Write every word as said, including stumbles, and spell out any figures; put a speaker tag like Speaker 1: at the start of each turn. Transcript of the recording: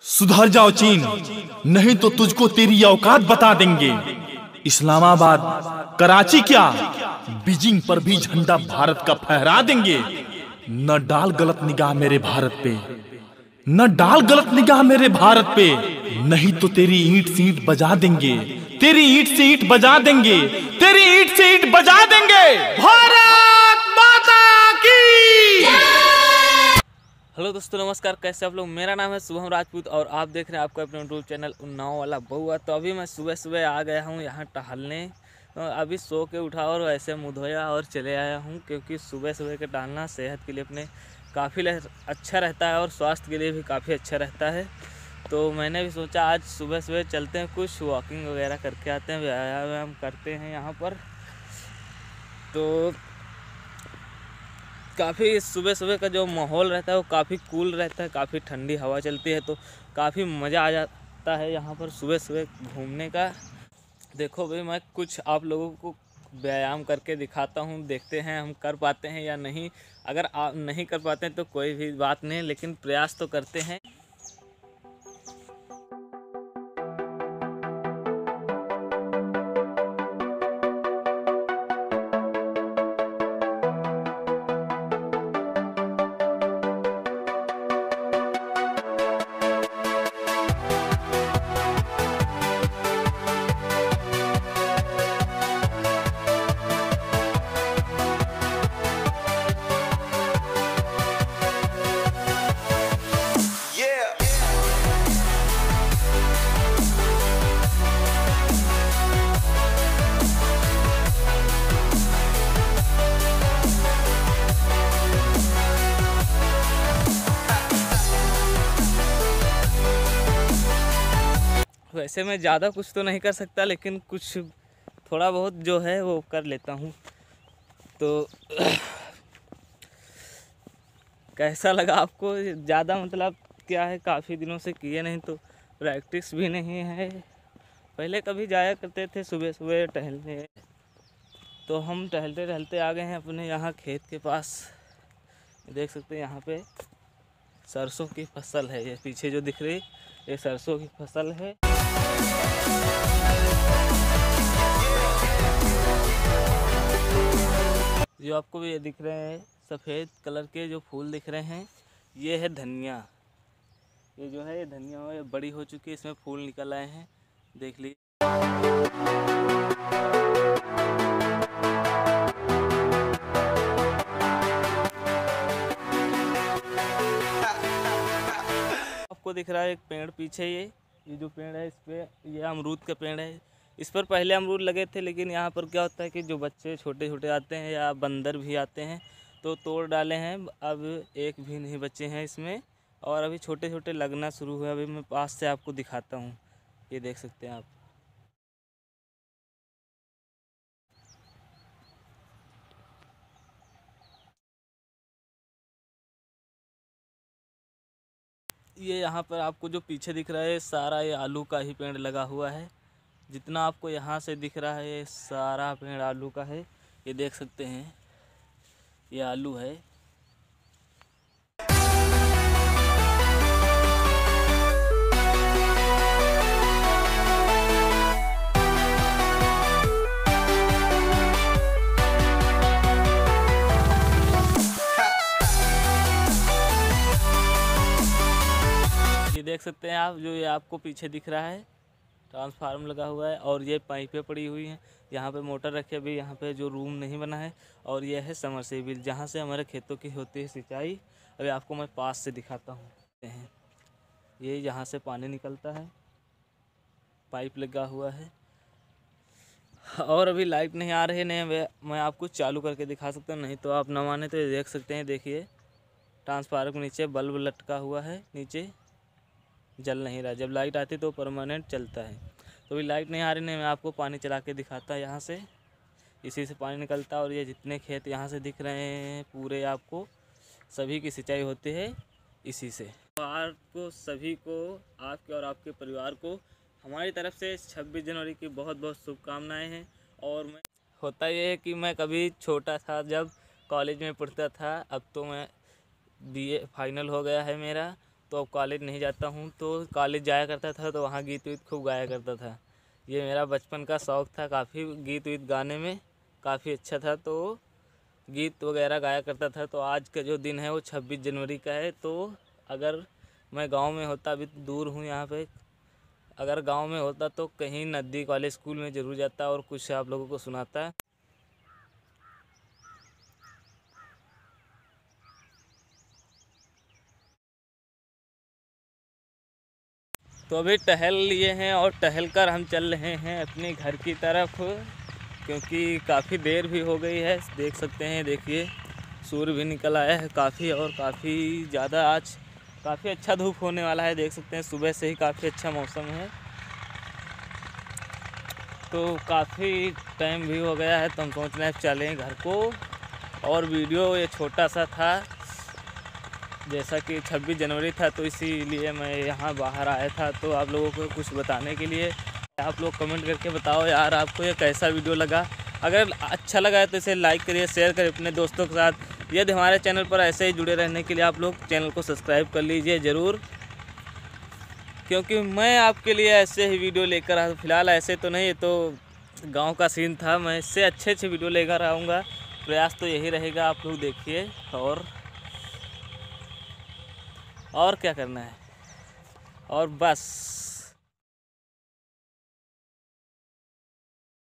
Speaker 1: सुधर जाओ चीन, नहीं तो तुझको तेरी औकात बता देंगे। इस्लामाबाद, कराची क्या, बीजिंग पर भी झंडा भारत का फहरा देंगे। न डाल गलत निगाह मेरे भारत पे, न डाल गलत निगाह मेरे भारत पे, नहीं तो तेरी ईंट से ईंट बजा देंगे, तेरी ईंट से ईंट बजा देंगे, तेरी ईंट से ईंट बजा देंगे। भारत माता की।
Speaker 2: हेलो दोस्तों, नमस्कार। कैसे आप लोग? मेरा नाम है शुभम राजपूत और आप देख रहे हैं आपका अपने यूट्यूब चैनल उन्नाव वाला बउआ। तो अभी मैं सुबह सुबह आ गया हूँ यहाँ टहलने। अभी सो के उठा और ऐसे मुँह धोया और चले आया हूँ, क्योंकि सुबह सुबह के टहलना सेहत के लिए अपने काफ़ी अच्छा रहता है और स्वास्थ्य के लिए भी काफ़ी अच्छा रहता है। तो मैंने भी सोचा आज सुबह सुबह चलते हैं, कुछ वॉकिंग वगैरह करके आते हैं, व्यायाम करते हैं यहाँ पर। तो काफ़ी सुबह सुबह का जो माहौल रहता है वो काफ़ी कूल रहता है, काफ़ी ठंडी हवा चलती है, तो काफ़ी मज़ा आ जाता है यहाँ पर सुबह सुबह घूमने का। देखो भाई, मैं कुछ आप लोगों को व्यायाम करके दिखाता हूँ, देखते हैं हम कर पाते हैं या नहीं। अगर आप नहीं कर पाते हैं तो कोई भी बात नहीं, लेकिन प्रयास तो करते हैं। वैसे मैं ज़्यादा कुछ तो नहीं कर सकता, लेकिन कुछ थोड़ा बहुत जो है वो कर लेता हूँ। तो कैसा लगा आपको? ज़्यादा मतलब क्या है, काफ़ी दिनों से किए नहीं तो प्रैक्टिस भी नहीं है। पहले कभी जाया करते थे सुबह सुबह टहलने, तो हम टहलते टहलते आ गए हैं अपने यहाँ खेत के पास। देख सकते हैं यहाँ पे सरसों की फसल है, ये पीछे जो दिख रही ये सरसों की फसल है। जो आपको भी ये दिख रहे हैं सफ़ेद कलर के जो फूल दिख रहे हैं, ये है धनिया। ये जो है ये धनिया है, बड़ी हो चुकी है, इसमें फूल निकल आए हैं, देख लीजिए। आपको दिख रहा है एक पेड़ पीछे, ये ये जो पेड़ है इस पे ये अमरूद का पेड़ है। इस पर पहले अमरूद लगे थे, लेकिन यहाँ पर क्या होता है कि जो बच्चे छोटे छोटे आते हैं या बंदर भी आते हैं तो तोड़ डाले हैं। अब एक भी नहीं बचे हैं इसमें, और अभी छोटे छोटे लगना शुरू हुए। अभी मैं पास से आपको दिखाता हूँ, ये देख सकते हैं आप। ये यहाँ पर आपको जो पीछे दिख रहा है सारा ये आलू का ही पेड़ लगा हुआ है। जितना आपको यहाँ से दिख रहा है ये सारा पेड़ आलू का है। ये देख सकते हैं ये आलू है। ये देख सकते हैं आप, जो ये आपको पीछे दिख रहा है ट्रांसफार्मर लगा हुआ है, और ये पाइपें पड़ी हुई हैं। यहाँ पे मोटर रखे, अभी यहाँ पे जो रूम नहीं बना है। और ये है समरसेबिल, जहाँ से हमारे खेतों की होती है सिंचाई। अभी आपको मैं पास से दिखाता हूँ। ये यहाँ से पानी निकलता है, पाइप लगा हुआ है। और अभी लाइट नहीं आ रही है, नहीं मैं आपको चालू करके दिखा सकता हूँ, नहीं तो आप न माने तो ये देख सकते हैं। देखिए ट्रांसफार्मर के नीचे बल्ब लटका हुआ है, नीचे जल नहीं रहा। जब लाइट आती तो परमानेंट चलता है। तो अभी लाइट नहीं आ रही, नहीं मैं आपको पानी चला के दिखाता है। यहाँ से इसी से पानी निकलता है, और ये जितने खेत यहाँ से दिख रहे हैं पूरे आपको सभी की सिंचाई होती है इसी से। तो आपको सभी को, आपके और आपके परिवार को हमारी तरफ से छब्बीस जनवरी की बहुत बहुत शुभकामनाएँ हैं। और मैं होता ये है कि मैं कभी छोटा था जब कॉलेज में पढ़ता था, अब तो मैं बीए फाइनल हो गया है मेरा, तो अब कॉलेज नहीं जाता हूँ, तो कॉलेज जाया करता था तो वहाँ गीत वीत खूब गाया करता था। ये मेरा बचपन का शौक़ था, काफ़ी गीत वीत गाने में काफ़ी अच्छा था, तो गीत वगैरह गाया करता था। तो आज का जो दिन है वो छब्बीस जनवरी का है। तो अगर मैं गांव में होता, अभी दूर हूँ यहाँ पे, अगर गांव में होता तो कहीं नज़दीक वाले स्कूल में ज़रूर जाता और कुछ आप लोगों को सुनाता। तो अभी टहल लिए हैं और टहल कर हम चल रहे हैं अपने घर की तरफ, क्योंकि काफ़ी देर भी हो गई है। देख सकते हैं, देखिए सूर्य भी निकल आया है काफ़ी, और काफ़ी ज़्यादा आज काफ़ी अच्छा धूप होने वाला है। देख सकते हैं सुबह से ही काफ़ी अच्छा मौसम है। तो काफ़ी टाइम भी हो गया है, तो हम सोच रहे हैं चलें घर को। और वीडियो ये छोटा सा था, जैसा कि छब्बीस जनवरी था तो इसीलिए मैं यहाँ बाहर आया था, तो आप लोगों को कुछ बताने के लिए। आप लोग कमेंट करके बताओ यार आपको ये कैसा वीडियो लगा। अगर अच्छा लगा है तो इसे लाइक करिए, शेयर करिए अपने दोस्तों के साथ। यदि हमारे चैनल पर ऐसे ही जुड़े रहने के लिए आप लोग चैनल को सब्सक्राइब कर लीजिए ज़रूर, क्योंकि मैं आपके लिए ऐसे ही वीडियो लेकर आ, फिलहाल ऐसे तो नहीं, तो गांव का सीन था, मैं इससे अच्छे अच्छे वीडियो लेकर आऊँगा। प्रयास तो यही रहेगा, आप लोग देखिए। और और क्या करना है, और बस